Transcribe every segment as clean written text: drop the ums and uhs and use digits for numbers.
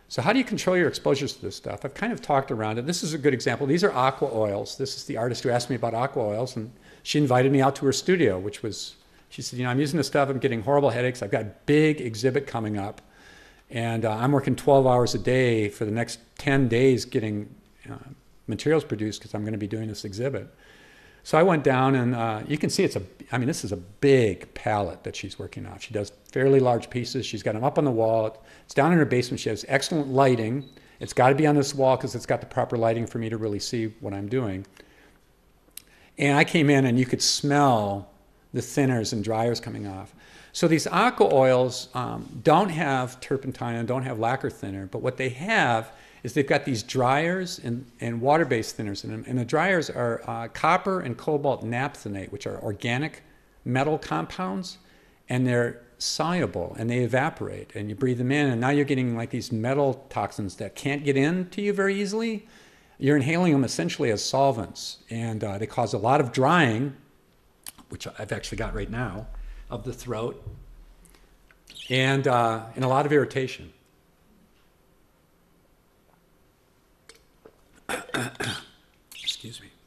So how do you control your exposures to this stuff? I've kind of talked around it. This is a good example. These are aqua oils. This is the artist who asked me about aqua oils, and she invited me out to her studio, which was, she said, you know, I'm using this stuff, I'm getting horrible headaches. I've got a big exhibit coming up, and I'm working 12 hours a day for the next 10 days getting materials produced because I'm going to be doing this exhibit. So I went down, and you can see I mean, this is a big palette that she's working off. She does fairly large pieces. She's got them up on the wall. It's down in her basement. She has excellent lighting. It's got to be on this wall because it's got the proper lighting for me to really see what I'm doing. And I came in, and you could smell the thinners and dryers coming off. So these aqua oils don't have turpentine and don't have lacquer thinner, but what they have is they've got these dryers and water-based thinners in them. And the dryers are copper and cobalt naphthenate, which are organic metal compounds, and they're soluble and they evaporate, and you breathe them in, and now you're getting like these metal toxins that can't get into you very easily. You're inhaling them essentially as solvents, and they cause a lot of drying, which I've actually got right now, of the throat, and a lot of irritation. Excuse me.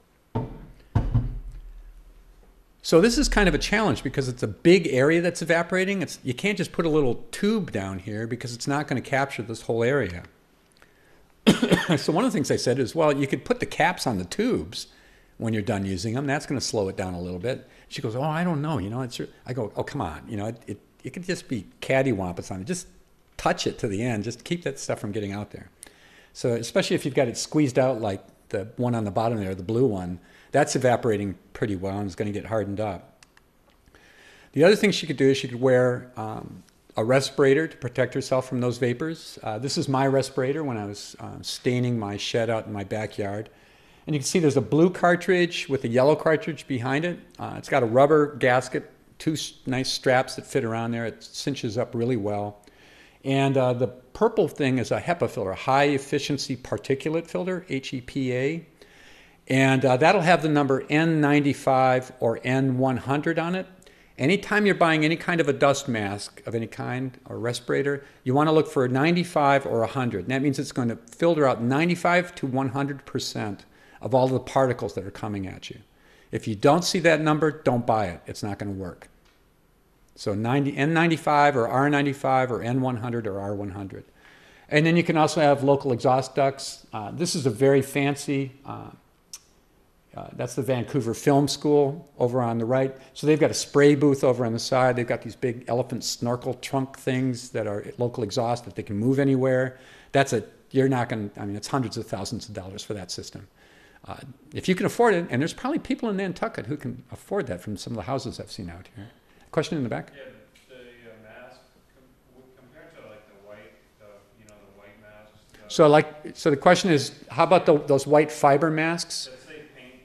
So this is kind of a challenge because it's a big area that's evaporating. You can't just put a little tube down here because it's not going to capture this whole area. So one of the things I said is, well, you could put the caps on the tubes when you're done using them. That's going to slow it down a little bit. She goes, oh, I don't know. You know, I go, oh, come on. You know, it could just be cattywampus on it. Just touch it to the end. Just keep that stuff from getting out there. So especially if you've got it squeezed out like the one on the bottom there, the blue one, that's evaporating pretty well and it's going to get hardened up. The other thing she could do is she could wear a respirator to protect herself from those vapors. This is my respirator when I was staining my shed out in my backyard. And you can see there's a blue cartridge with a yellow cartridge behind it. It's got a rubber gasket, two nice straps that fit around there. It cinches up really well. And the purple thing is a HEPA filter, a high efficiency particulate filter, HEPA. And that'll have the number N95 or N100 on it. Anytime you're buying any kind of a dust mask of any kind or respirator, you want to look for a 95 or 100. And that means it's going to filter out 95 to 100% of all the particles that are coming at you. If you don't see that number, don't buy it. It's not going to work. So N95 or R95 or N100 or R100. And then you can also have local exhaust ducts. This is a very fancy, that's the Vancouver Film School over on the right. So they've got a spray booth over on the side. They've got these big elephant snorkel trunk things that are local exhaust that they can move anywhere. You're not going to, I mean, it's hundreds of thousands of dollars for that system. If you can afford it, and there's probably people in Nantucket who can afford that from some of the houses I've seen out here. Question in the back? Yeah, the mask compared to like the white, the white masks. So the question is, how about those white fiber masks? Let's say paint,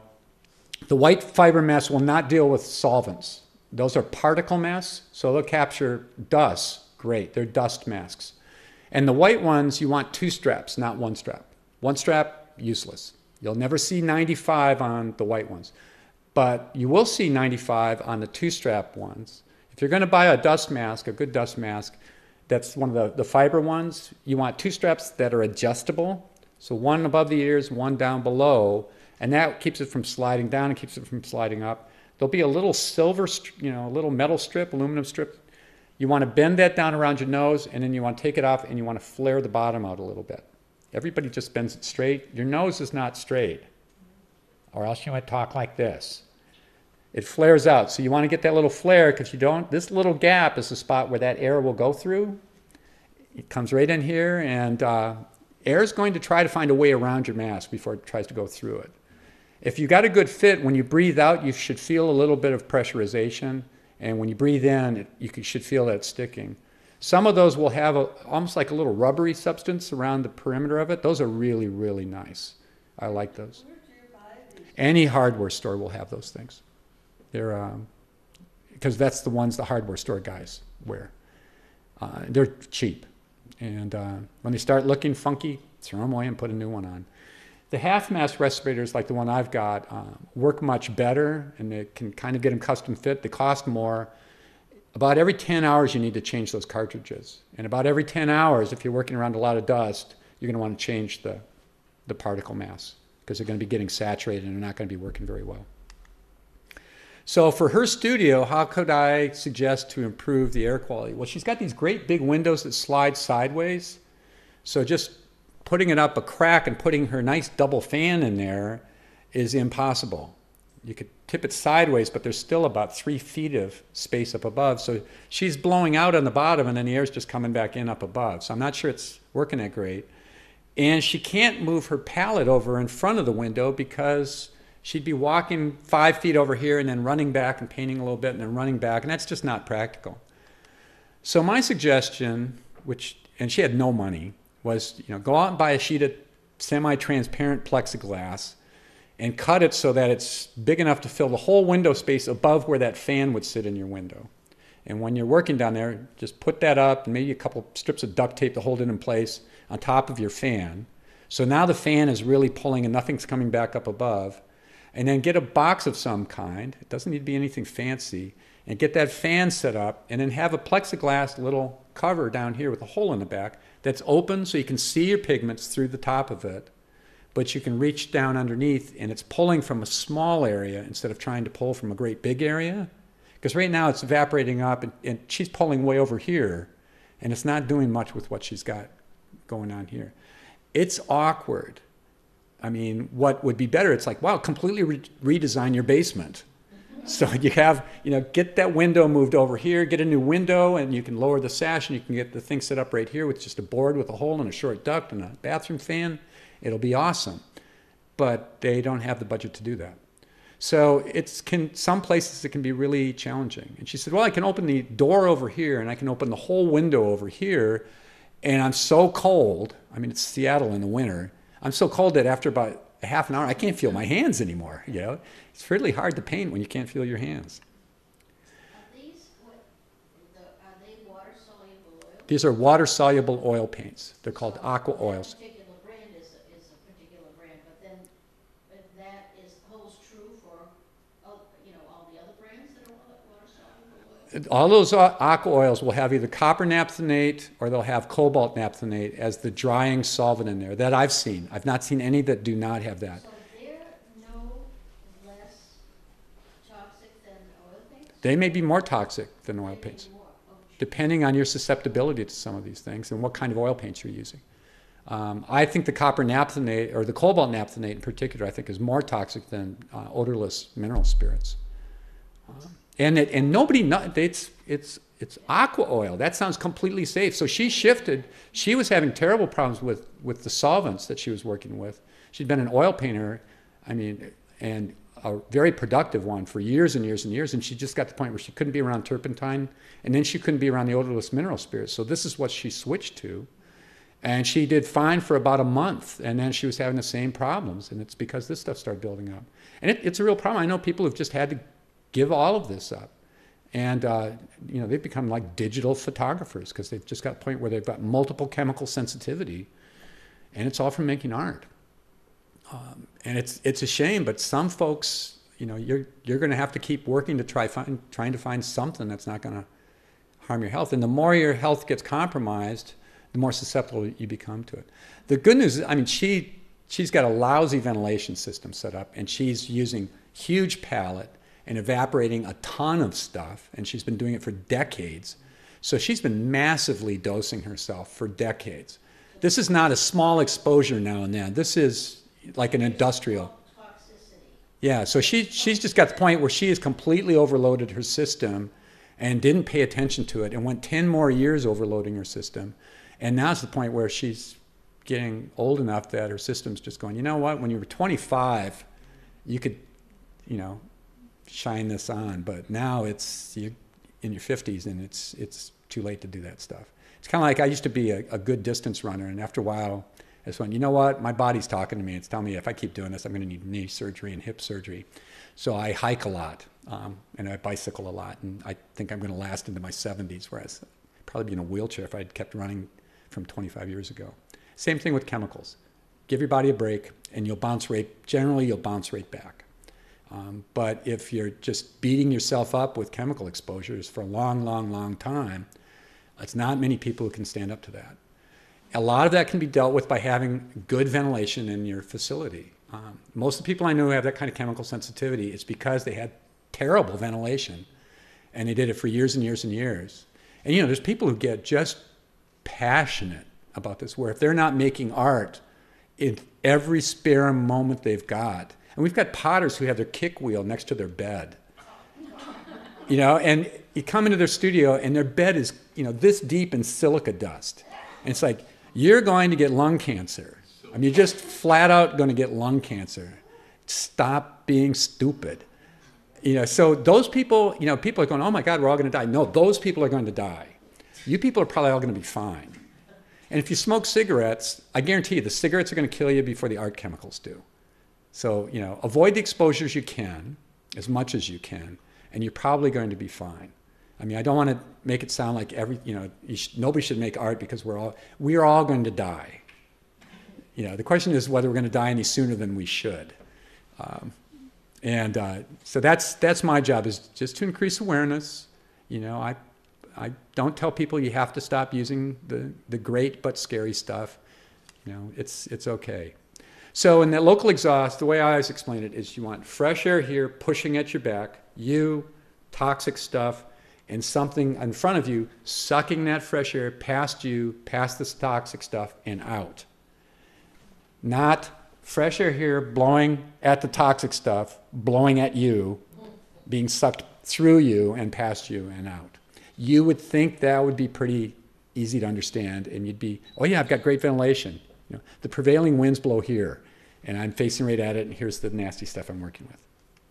The white fiber masks will not deal with solvents. Those are particle masks, so they'll capture dust. Great, they're dust masks. And the white ones, you want two straps, not one strap. One strap, useless. You'll never see 95 on the white ones. But you will see 95 on the two-strap ones. If you're going to buy a dust mask, a good dust mask, that's one of the fiber ones, you want two straps that are adjustable. So one above the ears, one down below, and that keeps it from sliding down and keeps it from sliding up. There'll be a little silver, a little metal strip, aluminum strip. You want to bend that down around your nose, and then you want to take it off, and you want to flare the bottom out a little bit. Everybody just bends it straight. Your nose is not straight, or else you might talk like this. It flares out, so you want to get that little flare, because you don't, this little gap is the spot where that air will go through. It comes right in here, and air is going to try to find a way around your mask before it tries to go through it. If you got a good fit, when you breathe out, you should feel a little bit of pressurization, and when you breathe in, you should feel that sticking. Some of those will have almost like a little rubbery substance around the perimeter of it. Those are really, really nice. I like those. Where do you buy these? Any hardware store will have those things. They're because that's the ones the hardware store guys wear. They're cheap, and when they start looking funky, throw them away and put a new one on. The half-mask respirators, like the one I've got, work much better, and they can kind of get them custom fit. They cost more. about every 10 hours you need to change those cartridges. And about every 10 hours, if you're working around a lot of dust, you're going to want to change the particle mass because they're going to be getting saturated and they're not going to be working very well. So for her studio, how could I suggest to improve the air quality? Well, she's got these great big windows that slide sideways. So just putting it up a crack and putting her nice double fan in there is impossible. You could tip it sideways, but there's still about 3 feet of space up above. So she's blowing out on the bottom and then the air's just coming back in up above. So I'm not sure it's working that great. And she can't move her palette over in front of the window because she'd be walking 5 feet over here and then running back and painting a little bit and then running back, and that's just not practical. So my suggestion, and she had no money, was go out and buy a sheet of semi-transparent plexiglass and cut it so that it's big enough to fill the whole window space above where that fan would sit in your window. And when you're working down there, just put that up and maybe a couple strips of duct tape to hold it in place on top of your fan. So now the fan is really pulling and nothing's coming back up above. And then get a box of some kind. It doesn't need to be anything fancy. And get that fan set up and then have a plexiglass little cover down here with a hole in the back that's open so you can see your pigments through the top of it. But you can reach down underneath and it's pulling from a small area instead of trying to pull from a great big area. Because right now it's evaporating up and she's pulling way over here and it's not doing much with what she's got going on here. It's awkward. I mean, what would be better, it's like, wow, completely redesign your basement. So you have, get that window moved over here, get a new window, and you can lower the sash, and you can get the thing set up right here with just a board with a hole and a short duct and a bathroom fan. It'll be awesome. But they don't have the budget to do that. So some places it can be really challenging. And she said, well, I can open the door over here, and I can open the whole window over here, and I'm so cold. I mean, it's Seattle in the winter. I'm so cold that after about a half an hour, I can't feel my hands anymore. It's really hard to paint when you can't feel your hands. Are they water-soluble oil? These are water-soluble oil paints. They're called aqua oils. That particular brand is a particular brand, but then that holds true for all the other brands that are water-soluble oil? All those aqua oils will have either copper naphthenate or they'll have cobalt naphthenate as the drying solvent in there that I've seen. I've not seen any that do not have that. So they're no less toxic than oil paints? They may be more toxic than oil paints, depending on your susceptibility to some of these things and what kind of oil paints you're using. I think the copper naphthenate, or the cobalt naphthenate in particular, I think is more toxic than odorless mineral spirits. And nobody, it's aqua oil. That sounds completely safe. So she shifted. She was having terrible problems with the solvents that she was working with. She'd been an oil painter, and a very productive one for years and years and years. And she just got to the point where she couldn't be around turpentine, and then she couldn't be around the odorless mineral spirits. So this is what she switched to. And she did fine for about a month, and then she was having the same problems. And it's because this stuff started building up. And it's a real problem. I know people who've just had to give all of this up. And, they've become like digital photographers because they've just got a point where they've got multiple chemical sensitivity, and it's all from making art. And it's a shame, but some folks, you're going to have to keep working to trying to find something that's not going to harm your health. And the more your health gets compromised, the more susceptible you become to it. The good news is, she's got a lousy ventilation system set up, and she's using huge palette and evaporating a ton of stuff, and she's been doing it for decades. So she's been massively dosing herself for decades. This is not a small exposure now and then. This is like an industrial. Toxicity. Yeah, so she's just got the point where she has completely overloaded her system and didn't pay attention to it and went 10 more years overloading her system. And now it's the point where she's getting old enough that her system's just going, you know what, when you were 25, you could, shine this on, but now you're in your 50s and it's too late to do that stuff. It's kind of like I used to be a good distance runner, and after a while I just went, you know what, my body's talking to me. It's telling me if I keep doing this, I'm going to need knee surgery and hip surgery. So I hike a lot, and I bicycle a lot, and I think I'm going to last into my 70s, whereas I'd probably be in a wheelchair if I'd kept running from 25 years ago. Same thing with chemicals. Give your body a break, and generally you'll bounce right back. But if you're just beating yourself up with chemical exposures for a long, long, long time, it's not many people who can stand up to that. A lot of that can be dealt with by having good ventilation in your facility. Most of the people I know who have that kind of chemical sensitivity, it's because they had terrible ventilation, and they did it for years and years and years. And you know, there's people who get just passionate about this, where if they're not making art in every spare moment they've got, and we've got potters who have their kick wheel next to their bed, you know, and you come into their studio and their bed is, you know, this deep in silica dust. And it's like, you're going to get lung cancer. I mean, you're just flat out going to get lung cancer. Stop being stupid. You know, so those people, you know, people are going, oh my God, we're all going to die. No, those people are going to die. You people are probably all going to be fine. And if you smoke cigarettes, I guarantee you the cigarettes are going to kill you before the art chemicals do. So, you know, avoid the exposures you can, as much as you can, and you're probably going to be fine. I mean, I don't want to make it sound like nobody should make art because we're all going to die. You know, the question is whether we're going to die any sooner than we should. So that's my job, is just to increase awareness. You know, I don't tell people you have to stop using the great but scary stuff. You know, it's okay. So in that local exhaust, the way I always explain it is you want fresh air here pushing at your back, toxic stuff, and something in front of you sucking that fresh air past you, past this toxic stuff, and out. Not fresh air here blowing at the toxic stuff, blowing at you, being sucked through you and past you and out. You would think that would be pretty easy to understand, and you'd be, oh yeah, I've got great ventilation. You know, the prevailing winds blow here, and I'm facing right at it, and here's the nasty stuff I'm working with.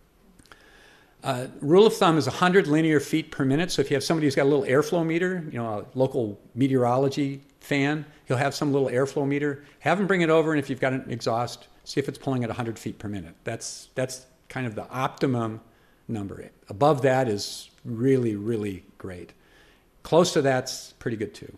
Rule of thumb is 100 linear feet per minute. So if you have somebody who's got a little airflow meter, you know, a local meteorology fan, he'll have some little airflow meter. Have him bring it over, and if you've got an exhaust, see if it's pulling at 100 feet per minute. That's kind of the optimum number. Above that is really, really great. Close to that's pretty good too.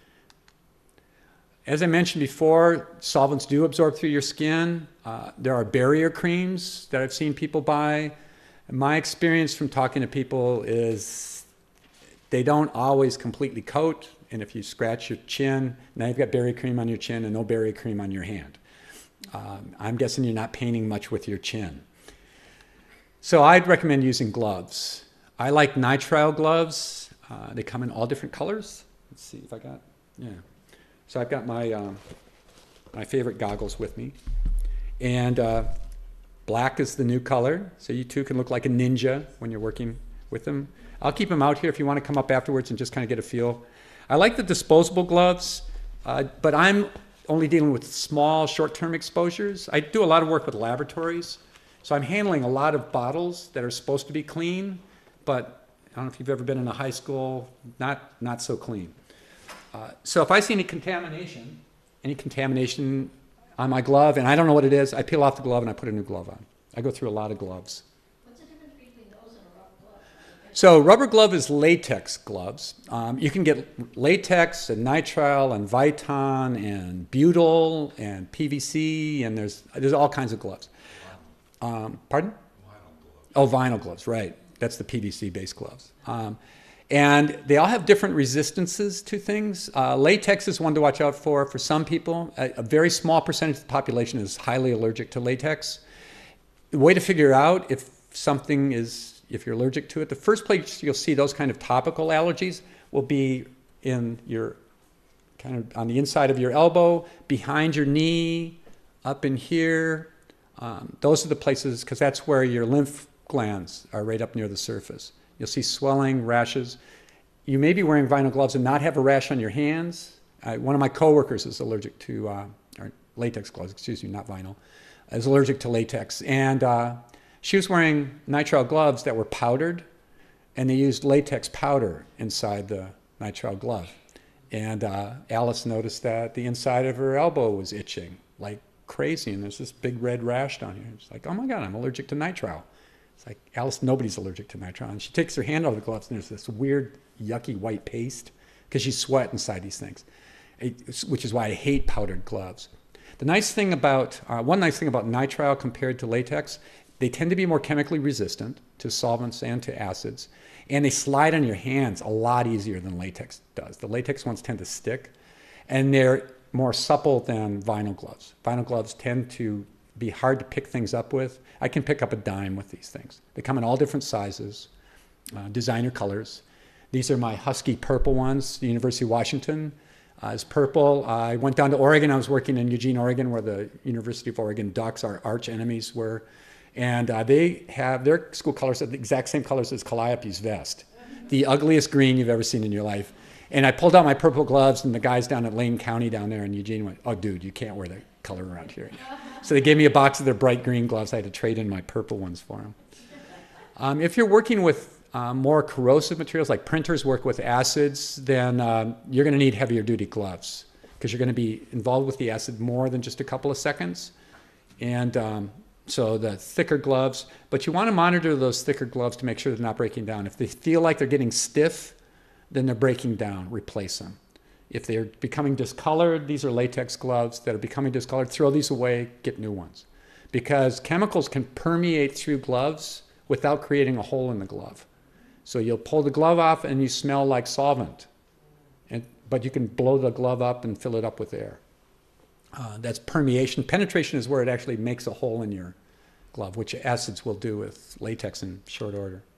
As I mentioned before, solvents do absorb through your skin. There are barrier creams that I've seen people buy. My experience from talking to people is they don't always completely coat, and if you scratch your chin, now you've got berry cream on your chin and no berry cream on your hand. I'm guessing you're not painting much with your chin. So I'd recommend using gloves. I like nitrile gloves. They come in all different colors. Let's see if I got, yeah. So I've got my, my favorite goggles with me. And black is the new color, so you too can look like a ninja when you're working with them. I'll keep them out here if you want to come up afterwards and just kind of get a feel. I like the disposable gloves, but I'm only dealing with small, short-term exposures. I do a lot of work with laboratories, so I'm handling a lot of bottles that are supposed to be clean, but I don't know if you've ever been in a high school, not so clean. So if I see any contamination on my glove, and I don't know what it is, I peel off the glove and I put a new glove on. I go through a lot of gloves. What's the difference between those and a rubber glove? So rubber glove is latex gloves. You can get latex and nitrile and Viton and butyl and PVC, and there's all kinds of gloves. Pardon? Vinyl gloves. Oh, vinyl gloves, right. That's the PVC-based gloves. And they all have different resistances to things. Latex is one to watch out for. For some people, a very small percentage of the population is highly allergic to latex. The way to figure out if you're allergic to it, the first place you'll see those kind of topical allergies will be in your, kind of on the inside of your elbow, behind your knee, up in here. Those are the places, because that's where your lymph glands are, right up near the surface. You'll see swelling, rashes. You may be wearing vinyl gloves and not have a rash on your hands. One of my coworkers is allergic to, or latex gloves, excuse me, not vinyl, is allergic to latex. And she was wearing nitrile gloves that were powdered, and they used latex powder inside the nitrile glove. And Alice noticed that the inside of her elbow was itching like crazy, and there's this big red rash down here. It's like, oh my God, I'm allergic to nitrile. It's like, Alice, nobody's allergic to nitrile. And she takes her hand out of the gloves, and there's this weird, yucky white paste, because you sweat inside these things, which is why I hate powdered gloves. The nice thing about, one nice thing about nitrile compared to latex, They tend to be more chemically resistant to solvents and to acids, and they slide on your hands a lot easier than latex does. The latex ones tend to stick, and they're more supple than vinyl gloves. Vinyl gloves tend to be hard to pick things up with. I can pick up a dime with these things. They come in all different sizes, designer colors. These are my Husky purple ones. The University of Washington is purple. I went down to Oregon. I was working in Eugene, Oregon, where the University of Oregon Ducks, our arch enemies, were. And they have their school colors are the exact same colors as Calliope's vest. The ugliest green you've ever seen in your life. And I pulled out my purple gloves, and the guys down at Lane County down there in Eugene went, "Oh, dude, you can't wear that color around here." So they gave me a box of their bright green gloves. I had to trade in my purple ones for them. If you're working with more corrosive materials, like printers work with acids, then you're going to need heavier duty gloves because you're going to be involved with the acid more than just a couple of seconds. And so the thicker gloves, but you want to monitor those thicker gloves to make sure they're not breaking down. If they feel like they're getting stiff, then they're breaking down, replace them. If they're becoming discolored, these are latex gloves that are becoming discolored, throw these away, get new ones. Because chemicals can permeate through gloves without creating a hole in the glove. So you'll pull the glove off and you smell like solvent, but you can blow the glove up and fill it up with air. That's permeation. Penetration is where it actually makes a hole in your glove, which acids will do with latex in short order.